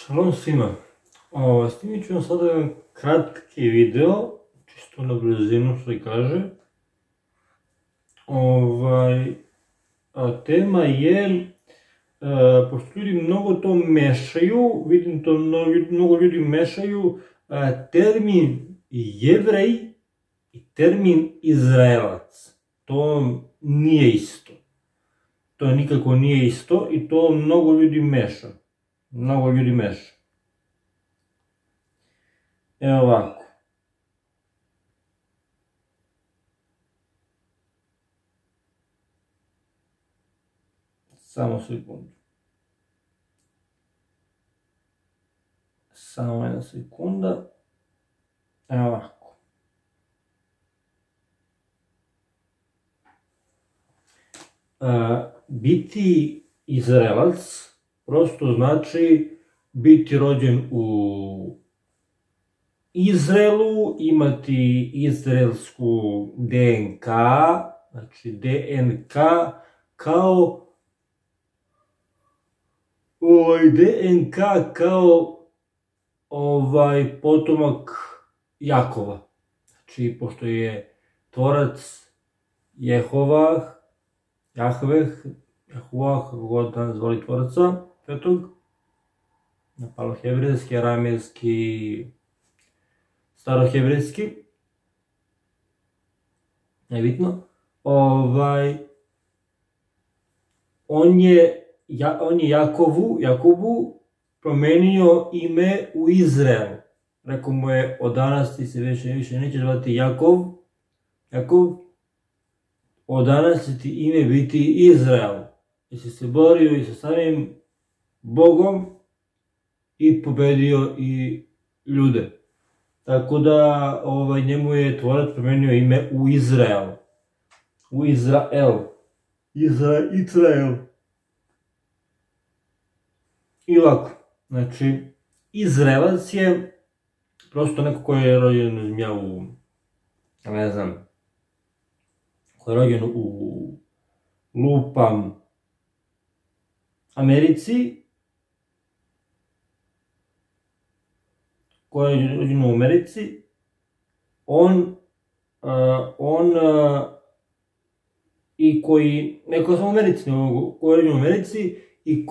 Šalom svima. Snimit ću vam sada jedan kratki video, čisto na brzinu što se kaže. Tema je, pošto ljudi mnogo to mešaju, vidim to mnogo ljudi mešaju, termin Jevrej i termin Izraelac. To nije isto. To nikako nije isto i to mnogo ljudi meša. Mnogo ljudi meša. Evo ovako. Samo sekundu. Samo jedna sekunda. Evo ovako. Biti Izraelac prosto znači biti rođen u Izraelu, imati izraelsku DNK, znači DNK kao potomak Jakova. Znači, pošto je tvorac Jahveh, kako god danas zvoli tvorca, petog, napalohebrejski, aramejski, starohebrejski, nebitno, on je Jakovu promenio ime u Izrael. Rekao mu je, od danas ti se više neće zvati Jakov, od danas će ti ime biti Izrael. I si se borio i sa samim Bogom i pobedio i ljude. Tako da njemu je tvorac promenio ime u Izrael. Izrael. I ovako, znači, Izraelac je prosto neko ko je rođen ko je rođen u Americi, i koji, neko samo u Americi, ko je rođen u Americi i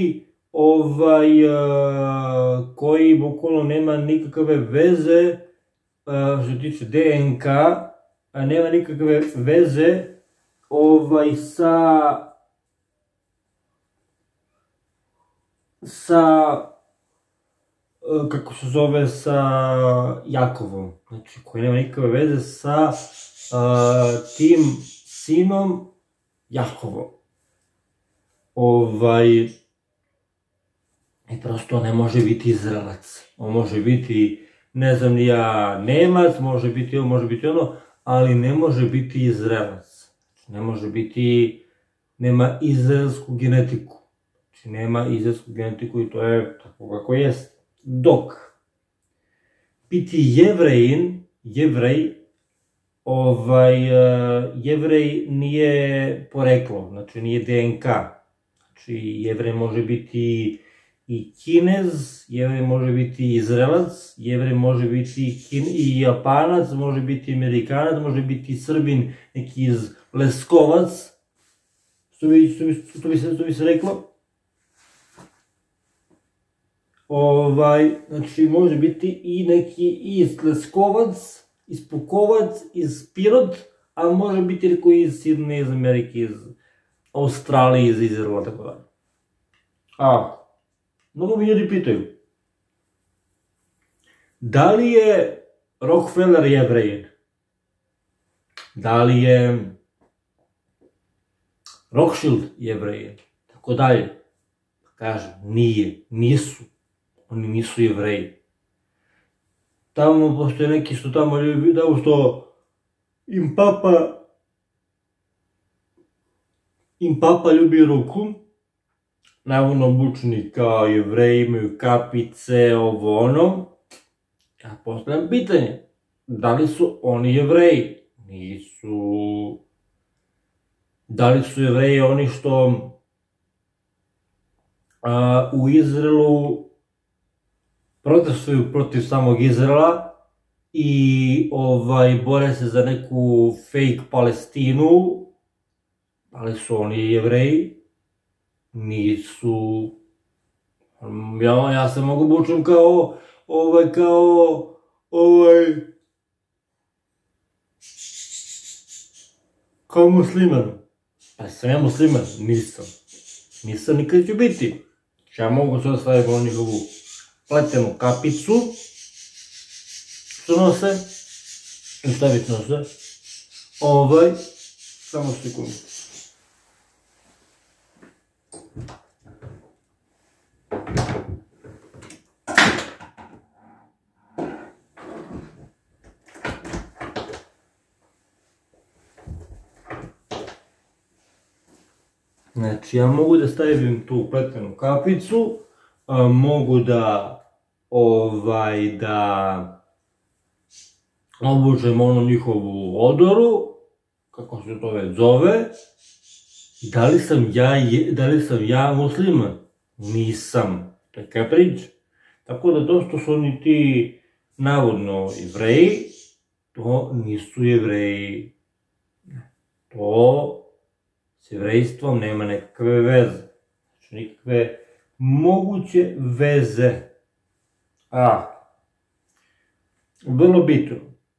koji bukvalno nema nikakve veze, što se tiče DNK, nema nikakve veze sa Jakovom, znači koji nema nikakve veze sa tim sinom Jakovom. I prosto ne može biti Izraelac. On može biti, ne znam ni ja, Nemac, može biti ovo, može biti ono, ali ne može biti Izraelac. Ne može biti, nema izraelsku genetiku. Znači nema izraelsku genetiku i to je tako kako jest. Dok biti Jevrej nije poreklo, znači nije DNK. Znači Jevrej može biti i Kinez, Jevrej može biti Izraelac, Jevrej može biti i Japanac, može biti Amerikanac, može biti Srbin, neki iz Leskovac, što bi se reklo. Znači može biti i neki iz Leskovac, iz Pukovac, iz Pirot, a može biti neko iz Sidneja, iz Amerike, iz Australije, iz Izraela, tako da. Mnogo mi ljudi pitaju, da li je Rockefeller Jevrejin? Da li je Rothschild Jevrejin? Tako dalje. Kažem, nisu. Oni nisu Jevreji. Tamo postoje neki što tamo ljubi, što im papa ljubi ruku, navodno obučeni kao Jevreji, imaju kapice, ovo ono. Ja postavljam pitanje, da li su oni Jevreji? Nisu. Da li su Jevreji oni što u Izraelu protestuju protiv samog Izraela i bore se za neku fake Palestinu, ali su oni Jevreji, nisu... Ja se mogu bučem kao musliman. Pa sam ja musliman? Nisam. Nisam, nikad ću biti. Ja mogu sve staviti u njihovu pletenu kapicu, što nose, i staviti nose. Samo sekundu. Znači, ja mogu da stavim tu pletenu kapicu, mogu da obučem onu njihovu odoru, kako se to već zove. Da li sam ja musliman? Nisam. Taka je priča. Tako da to što su oni ti navodno Jevreji, to nisu Jevreji. To s jevrejstvom nema nekakve veze. Znači nikakve moguće veze. Vrlo bitno.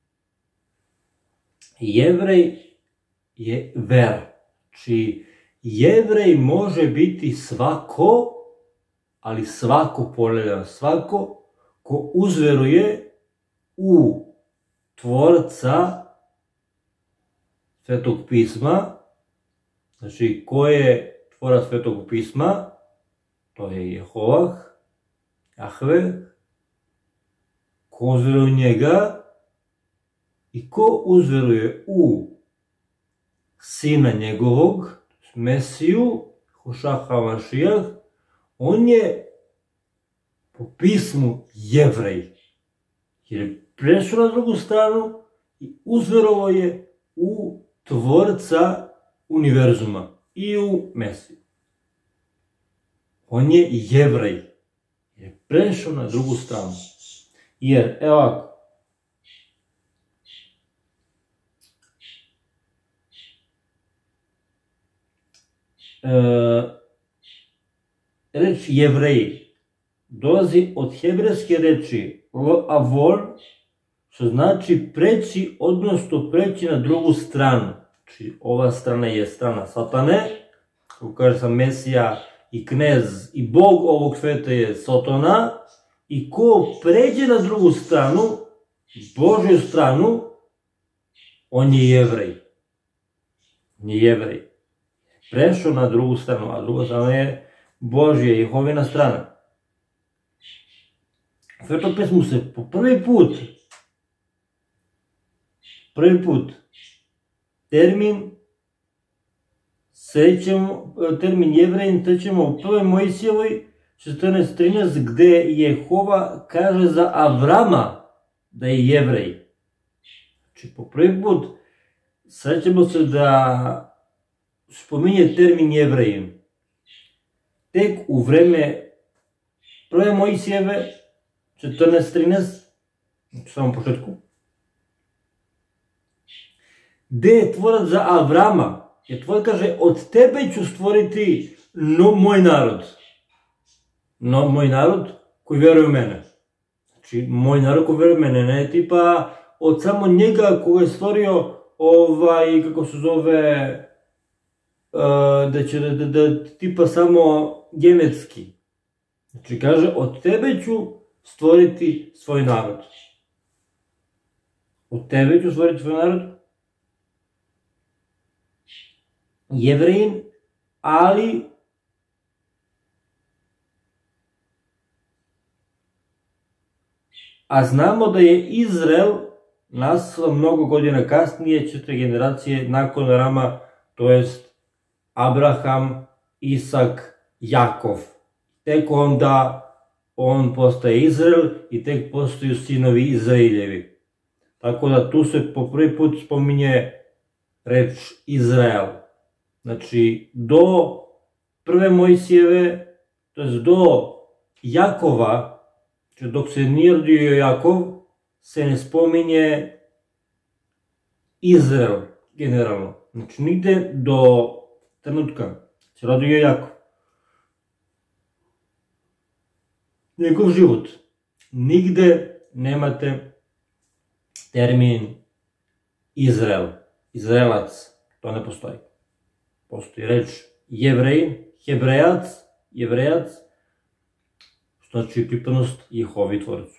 Jevrej je vera. Znači, Jevrej može biti svako, ali svako, ponavljam, svako ko uzveruje u Tvorca Svetog pisma. Znači, ko je tvorac Svetog pisma? To je Jehovah, Jahve. Ko uzveruje u njega i ko uzveruje u Sina njegovog, Mesiju, Hošaha Mašijah, on je po pismu Jevrej. Jer je prešao na drugu stranu i uzverovao je u Tvorca univerzuma i u Mesiju. On je Jevrej. Jer je prešao na drugu stranu. Jer, evo ovako, reč Jevreji dolazi od hebrejske reči avol, što znači preći, odnosno preći na drugu stranu. Znači, ova strana je strana satane, kako kaže sam Mesija i knez i bog ovog sveta je Sotona, i ko pređe na drugu stranu, Božju stranu, on je Jevrej. On je Jevrej. Prešao na drugu stranu, a druga strana je Božja, Jehovina strana. U Svetom pismu se po prvi put, termin Jevrejin trećemo u 1. Mojsijevoj 14:13, gde Jehova kaže za Avrama da je Jevrej. Znači, po prvi put srećemo se da spominje termin Jevrejin. Tek u vreme 1. Mojsijeve 14:13, u samom početku, gde je tvorac za Avrama, jer tvoj kaže, od tebe ću stvoriti moj narod. Moj narod koji veruje u mene. Znači, moj narod koji veruje u mene, ne tipa od samo njega koga je stvorio, kako se zove, da će tipa samo genetski. Znači, kaže, od tebe ću stvoriti svoj narod. Od tebe ću stvoriti svoj narod. Jevrejin, ali a znamo da je Izrael nastao mnogo godina kasnije, 4 generacije nakon Rama, to jest Abraham, Isak, Jakov. Tek onda on postaje Izrael i tek postaju sinovi Izraeljevi. Tako da tu se po prvi put spominje reč Izrael. Znači, do 1. Mojsijeve, to jest do Jakova, Dok se nije rodio Jakov, se ne spominje Izrael generalno. Znači, nigde do trenutka se rodio Jakov. Njegov život. Nigde nemate termin Izrael, Izraelac. To ne postoji. Postoji reč Jevrej, Jevrejac, što znači pripadnost Jehovi Tvorcu.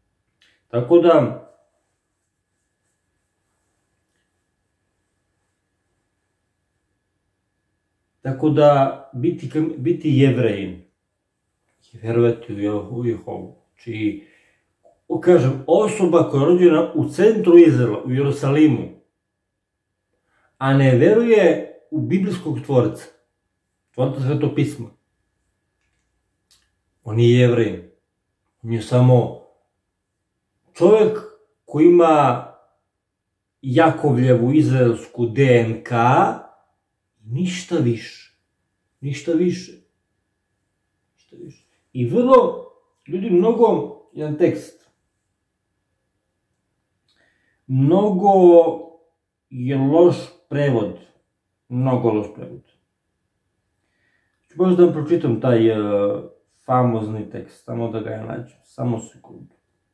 Tako da biti Jevrejin je verovati u Jehovu. Znači, kažem, osoba koja je rođena u centru Izraela, u Jerusalimu, a ne veruje u biblijskog Tvorca, Tvorca Svetog pisma, on nije Jevrejin. On je samo čovjek koji ima Jakovljevu izraelsku DNK, ništa više. Ništa više. I vrlo, ljudi, jedan tekst, mnogo je loš prevod. Možda da vam pročitam taj famozni tekst, samo da ga ja nađem, samo sekundu.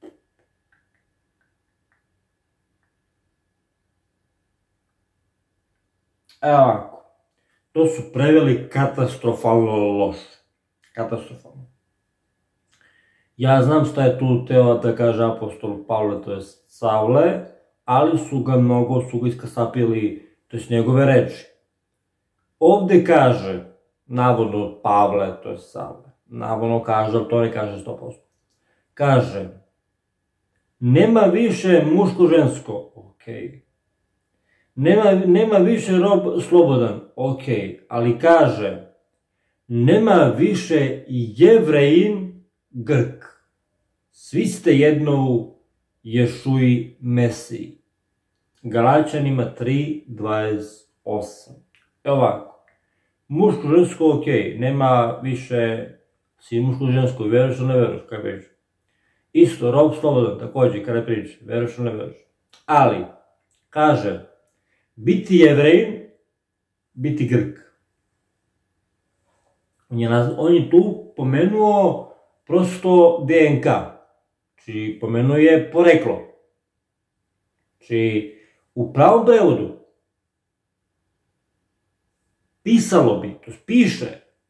Evo ovako, to su preveli katastrofalno loše. Katastrofalno. Ja znam šta je tu teo da kaže apostol Pavle, to je Savle, ali su ga iskasapili, to je njegove reči. Ovde kaže, navodno Pavle, to je Savle, navodno kaže, ali to ne kaže 100%. Kaže, nema više muško-žensko, okej. Nema više rob slobodan, okej, ali kaže, nema više Jevrejin, Grk. Svi ste jedno u Ješuji Mesiji. Galačanima 3:28. Evo ovako, muško-žensko, okej, nema više, si muško-žensko, veruješ ili ne veruješ, kaj već. Isto, rob slobodan, također, kada priča, veruješ ili ne veruješ. Ali, kaže, biti Jevrejin, biti Grk. On je tu pomenuo prosto DNK. Znači, pomenuo je poreklo. Znači, u pravom prevodu pisalo bi, to piše,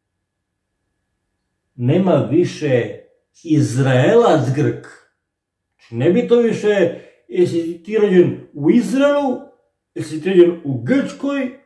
nema više Izraelac Grk. Znači, ne bi to više, jesi ti rođen u Izraelu, jesi ti rođen u Grčkoj,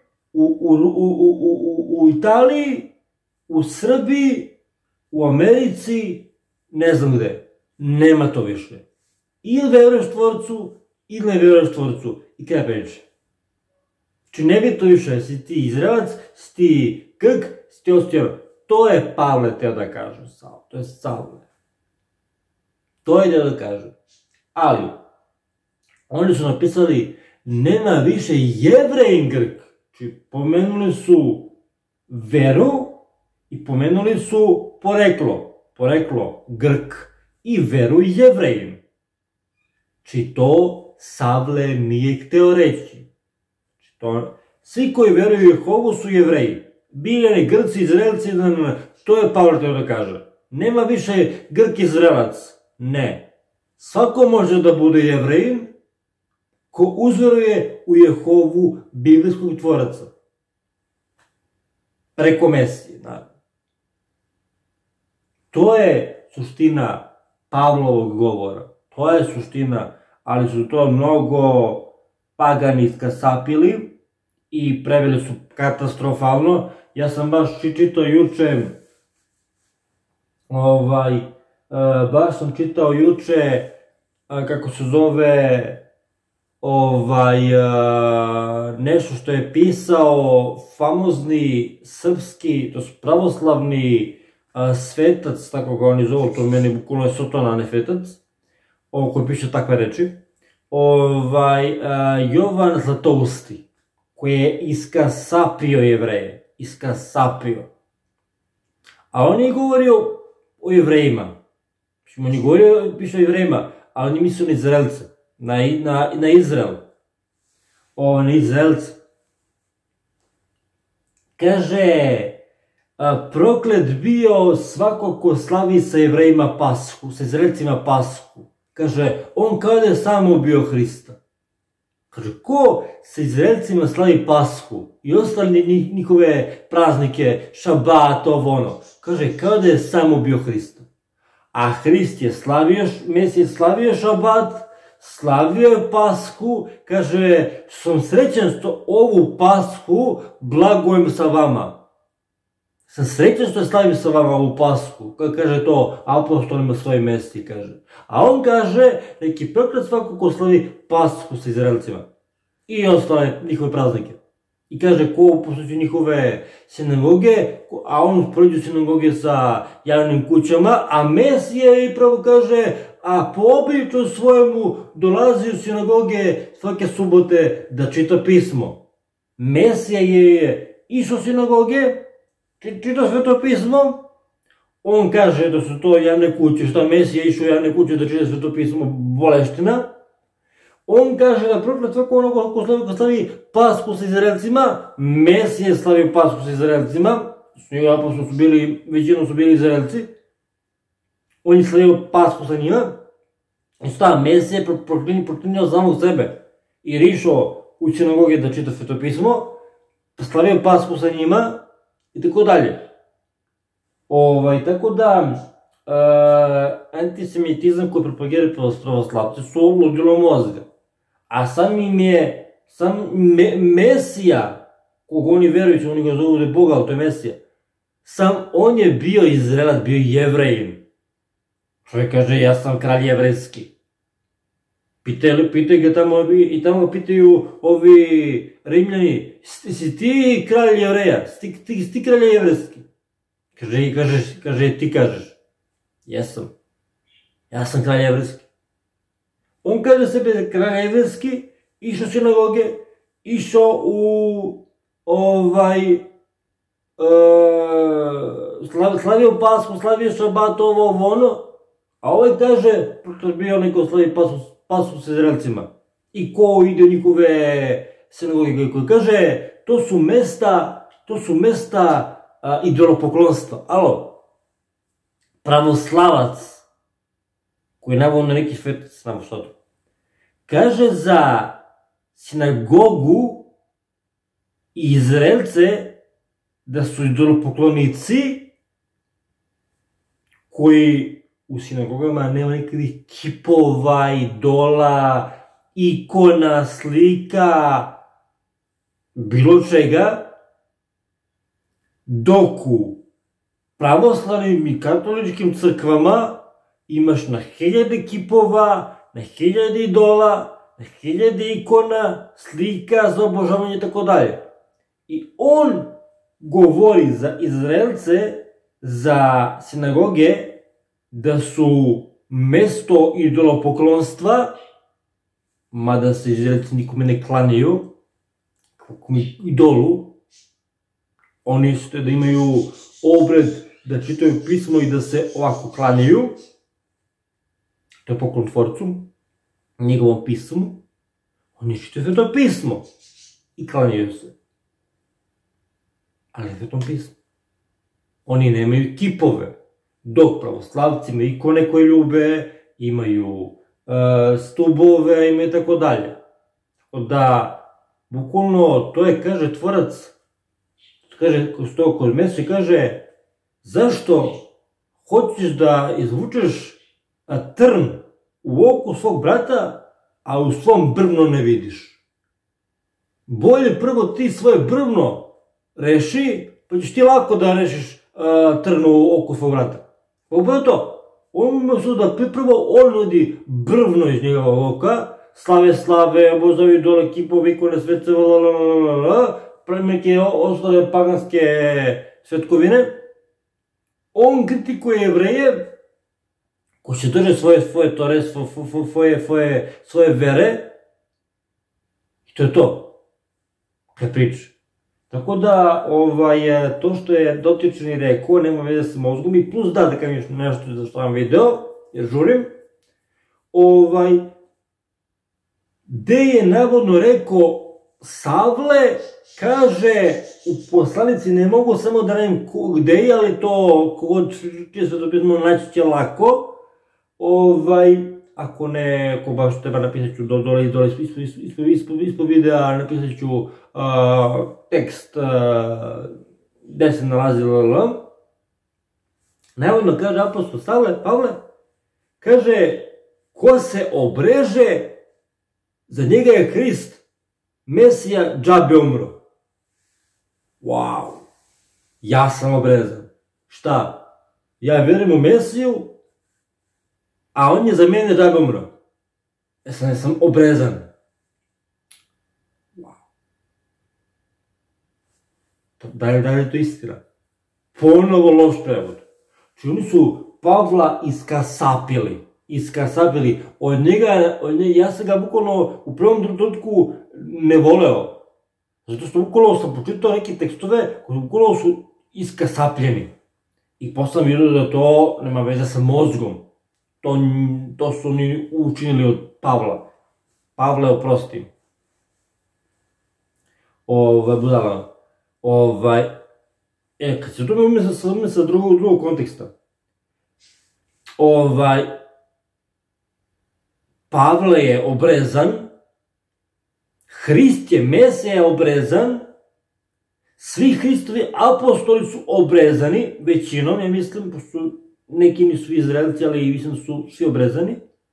u Italiji, u Srbiji, u Americi, ne znam gde. Nema to više. Ili veruješ Tvorcu, ili ne veruješ Tvorcu. I kada preče. Znači ne bi to više, si ti Izraelac, si ti Grk, si ti ostio. To je Pavle teo da kaže. To je Savle. To je teo da kaže. Ali, oni su napisali, nema više Jevrejin Grk. Znači pomenuli su veru i pomenuli su poreklo Grk i veru Jevrejin. Znači to Savle nije hteo reći. Svi koji veruju u Jehovu su Jevreji. Biljani Grci, Izraelci, to je Pavle hteo da kaže. Nema više Grk Izraelac. Ne. Svako može da bude Jevrejin ko uzveruje u Jehovu biblijskog Tvoraca. Preko Mesije, naravno. To je suština Pavlovog govora. To je suština, ali su to mnogo pagani iskasapili i preveli su katastrofalno. Ja sam baš čitao juče, kako se zove, nešto što je pisao famozni srpski, to je pravoslavni svetac, tako ga oni zovu, to meni bukvalno je Sotona, ne svetac, koji piše takve reči, Jovan Zlatousti, koji je iskasapio Jevreje, iskasapio. A on je govorio o Jevrejima. On je govorio, piše o Jevrejima, ali oni misle na Izraelce, na Izrael. Na Izraelce. Kaže, proklet bio svako ko slavi sa Jevrejima Pashu, sa Izraelcima Pashu. Kaže, on kao da je samo ubio Hrista. Kaže, ko sa Izraelcima slavi Pashu i ostali njihove praznike, šabat, ovo ono. Kaže, kao da je samo ubio Hrista. A Hrist je slavio, Mesija je slavio šabat, slavio je Pashu, kaže, sam srećan što ovu Pashu blagujem sa vama. Sam srećan što slavim sa vama ovu Pashu, kaže to apostolima svoje Mesiji, kaže. A on kaže, neki proklet svako ko slavi Pashu sa Izraelcima i ostale njihove praznike. I kaže, ko posjećuje njihove sinagoge, a on uspoređuje sinagoge sa javnim kućama, a Mesija je pravo kaže, a po običaju svojemu dolazi u sinagoge svake subote da čita pismo. Mesija je išao u sinagoge, čita sveto pismo, on kaže da su to javne kuće, šta Mesija je išao u javne kuće da čita sveto pismo, boleština. On kaže da proklet svako onoga ko slavi Pashu sa Izraelcima, Mesija je slavio Pashu sa Izraelcima, s njega apostoli su bili, većinom su bili Izraelci, on je slavio Pashu sa njima, i šta, Mesija je proklinio samog sebe, jer išao u sinagoge da čita sveto pismo, slavio Pashu sa njima, i tako dalje. Tako da, antisemitizam koji propagiraju pravoslavci su ludilo mozga. A sam Mesija, koga oni verujući, oni ga zovu da je Boga, ali to je Mesija, sam on je bio Izraelac, bio Jevrejin. Čovjek kaže, ja sam kralj jevrejski. Pitaju ga tamo, i tamo pitaju ovi Rimljani, si ti kralj Jevreja, si ti kralj jevrejski? Kaže, ti kažeš, jesam, ja sam kralj jevrejski. On kaže sebe kralj jevrejski, išao u sinagoge, išao u slavio Pashu, slavio šabat, ovo ono, a ovaj kaže, proklet bio neko slavi Pashu sa Izraelcima. I ko ide u njihove sinagoge, koji kaže, to su mesta idolopoklonstva. Alo, pravoslavac, koji je navodno neki svetac, znamo što to, kaže za sinagogu i Izraelce da su idolopoklonici koji u sinagogama nema nekakvih kipova, idola, ikona, slika, bilo čega, dok u pravoslavnim i katoličkim crkvama imaš na 1000 kipova, na 1000 idola, na 1000 ikona, slika za obožavanje i tako dalje. I on govori za Izraelce, za sinagoge, da su mesto idolopoklonstva, mada se Izraelci nikome ne klanjaju, idolu, oni su da imaju obred da čitaju pismo i da se ovako klanjaju, to je poklon Tvorcu, njegovom pismu, oni čitaju sveto pismo i klanjaju se. Ali svetom pismu. Oni nemaju kipove, dok pravoslavci imaju ikone koje ljube, imaju stubove, imaju tako dalje. Tako da, bukvalno, to je, kaže, Tvorac, kaže, stoji kod Mesije, kaže, zašto hoćeš da izvučeš trn u oku svog brata, a u svom brvno ne vidiš? Bolje prvo ti svoje brvno reši, pa ćeš ti lako da rešiš trn u oku svog brata. Upravo to. On ima su da prvo oludi brvno iz njegovog oka, slave, obožavaju dole kipove, ikone, svece, neke ostale paganske svetkovine. On kritikuje Jevreje koji se drže svoje tore, svoje vere. I to je to. Kaj priča. Tako da, to što je dotični rekao, nema veze sa mozgom i plus da kažem nešto za što vam video, jer žurim, gde je navodno rekao Savle, kaže u poslanici, ne mogu samo da najem gde je, ali to kogod čije svetopismo naći će lako, ako baš treba napisat ću dole ispod videa, napisat ću tekst gde se nalazi navodno kaže apostol Pavle, kaže ko se obreže, za njega je Hrist, Mesija, džabe umro. Wow, ja sam obrezan. Šta? Ja vjerujem u Mesiju, a on je za mene džabe umro. Ja sam obrezan. Wow. Da li je to istina? Ponovo loš prevod. Znači oni su Pavla iskasapili. Od njega, ja sam ga bukvalno u prvom trenutku ne voleo. Zato što bukvalno sam počitao neke tekstove koji bukvalno su iskasapljeni. I posle sam vidio da to nema veze sa mozgom. To su oni učinili od Pavla. Pavle, oprosti. Budala. Kad se to ime sa drugog konteksta. Pavle je obrezan, Hrist je Mesija obrezan, svi Hristovi apostoli su obrezani, većinom, ja mislim, pošto neki nisu Izraelci, ali mislim su svi obrezani.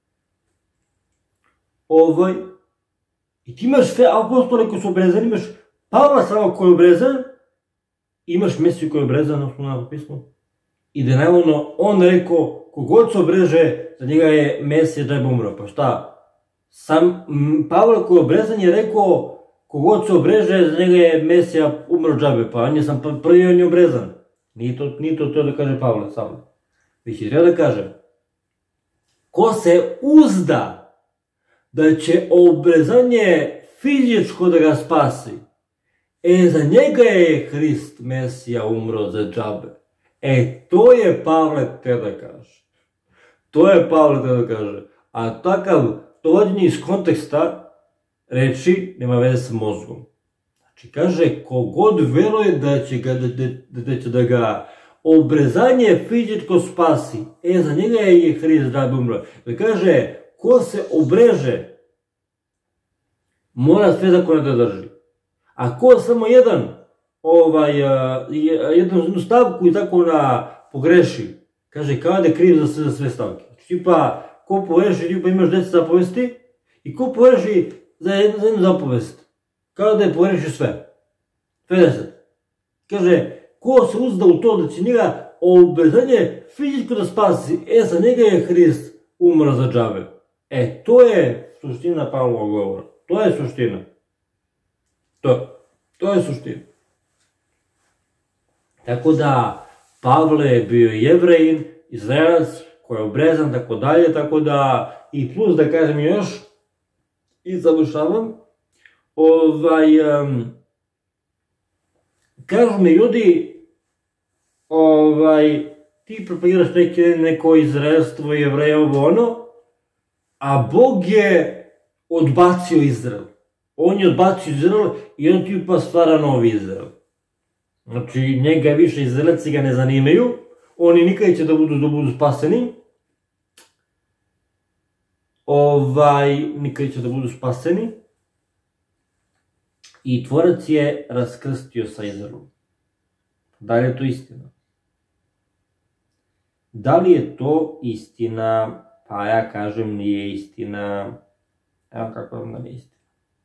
I ti imaš sve apostole koji su obrezani, imaš Pavla samo koji je obrezan, imaš Mesiju koji je obrezan, osnovno pismo. I da je navodno on rekao, kogod se obreže, za njega je Mesija džabe umro. Pa šta? Sam Pavle koji je obrezan je rekao, kogod se obreže, za njega je Mesija umro džabe. Pa on je sam prvi, on je obrezan. Nije to da kaže Pavle sam. Već je treba da kaže, ko se uzda da će obrezanje fizičko da ga spasi, za njega je Hrist Mesija umro za džabe. To je Pavle te da kaže. A takav dovođenje iz konteksta reči nema veze sa mozgom. Znači kaže, kogod veruje da će da ga obrezanje fizičko spasi, za njega je Hrist džabe umro. Da kaže, ko se obreže, mora sve zakone da drži. A ko samo jednu stavku i tako pogreši, kaže, kao da je kriv za sve stavke. Znači, tipa, ko pogreši, tipa imaš 10 zapovesti, i ko pogreši za jednu zapovest, kao da je pogreši sve. 50. Kaže, ko se uzda u to da će njega obrezanje fizičko da spasi, za njega je Hrist umro za džabe. To je suština Pavlovog govora. To je suština. To je suština. Tako da, Pavle je bio Jevrejin, Izraelac, koji je obrezan, tako da, i plus da kažem još, i završavam, kažu mi ljudi, ti propagiraš neko izraelstvo, Jevreja, a Bog je odbacio Izrael. On je odbacio Izrael i on tipa stvara novi Izrael. Znači, njega više Izraelci ga ne zanimaju, oni nikad će da budu spaseni. Nikad će da budu spaseni. I Tvorac je raskrstio sa Izraelom. Da li je to istina? Da li je to istina? Pa ja kažem nije istina. Evo kako vam da nije istina.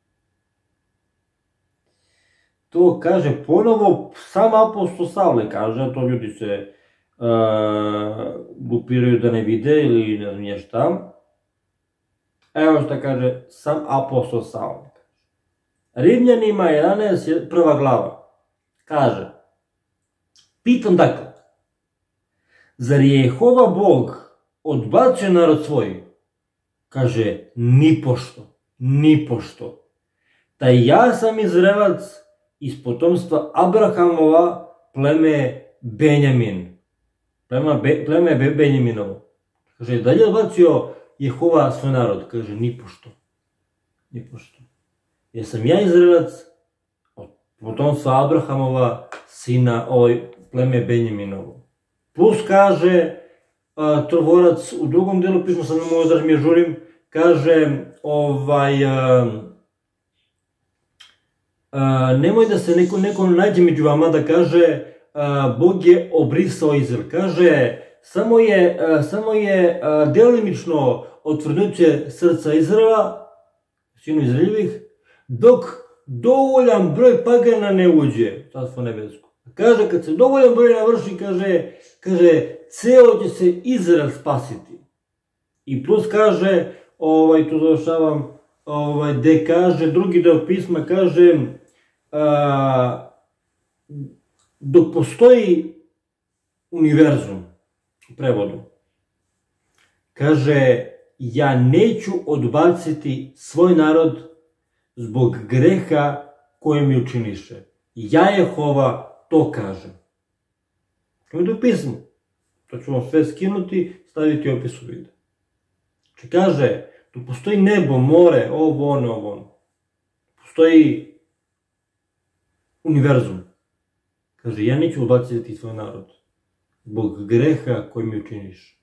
To kaže ponovo sam apostol Savle kaže, a to ljudi se glupiraju da ne vide ili ne znam šta. Evo šta kaže sam apostol Savle. Rimljanima 11, prva glava. Kaže, pitam dakle, zar je Jehova Bog odbacio narod svoj? Kaže, nipošto. Taj ja sam Izraelac iz potomstva Abrahamova, pleme Benjamin. Pleme Benjaminovo. Kaže, da li je odbacio Jehova svoj narod? Kaže, nipošto. Nipošto. Jer sam ja Izraelac, potomstva Abrahamova, sina pleme Benjaminovo. Plus kaže, Trovorac u drugom delu pisma, sam nemoj da mi je žurim, kaže, nemoj da se neko nađe među vama da kaže, Bog je obrisao Izrael. Kaže, samo je delimično otvrnuće srca Izraela, sinu Izraeljevih, dok dovoljan broj pagana ne uđe, Carstvo nebesko. Kaže, kad se dovoljan broj navrši, kaže, ceo će se Izrael spasiti. I plus kaže, tu završavam, gde kaže, drugi deo pisma kaže, dok postoji univerzum, u prevodu, kaže, ja neću odbaciti svoj narod zbog greha koje mi učiniše. Ja Jehova to kažem. To je u pismu. To ću vam sve skinuti, staviti u opisu videa. Znači kaže, tu postoji nebo, more, ovo ono. Postoji univerzum. Kaže, ja neću odbaciti svoj narod zbog greha koji mi učiniš.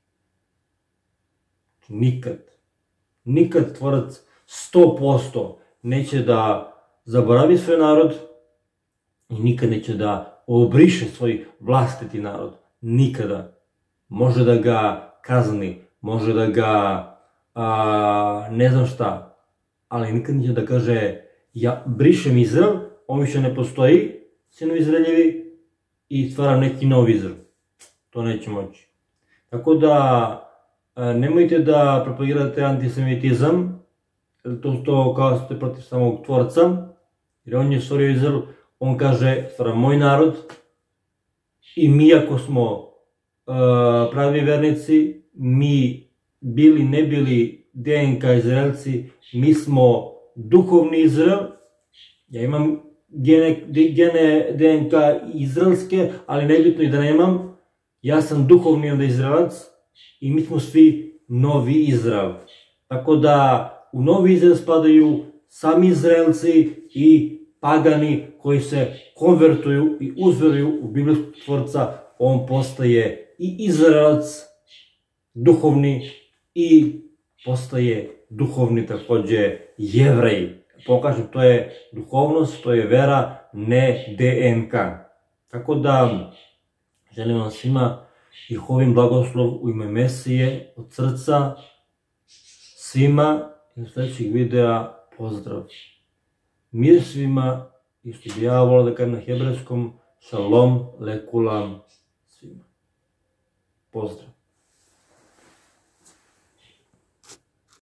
Nikad Tvorac 100% neće da zaboravi svoj narod i nikad neće da obriše svoj vlastiti narod. Nikada. Može da ga kazni, može da ga ne znam šta, ali nikad neće da kaže, ja brišem Izrael, on više ne postoji, sinovi Izraeljevi, i stvaram neki novi Izrael. To neće moći. Tako da, nemojte da propagirate antisemitizam, to kao ste protiv samog Tvorca, jer on je stvorio Izrael, on kaže, stvaram moj narod, i mi ako smo pravi vernici, mi bili, ne bili DNK Izraelci, mi smo duhovni Izrael, ja imam gene DNK izraelske, ali nebitno i da nemam, ja sam duhovni onda Izraelac i mi smo svi novi Izrael. Tako da u novi Izrael spadaju sami Izraelci i pagani koji se konvertuju i uzveruju u biblijskog Tvorca, on postaje i Izraelac duhovni i postaje duhovni takođe Jevrej. Pokažem, to je duhovnost, to je vera, ne DNK. Tako da, želim vam svima Jehovin blagoslov u ime Mesije, od srca, svima i u sledećeg videa pozdrav. Mir svima i što bi ja volao da kažem na hebrejskom, šalom lekulam svima. Pozdrav.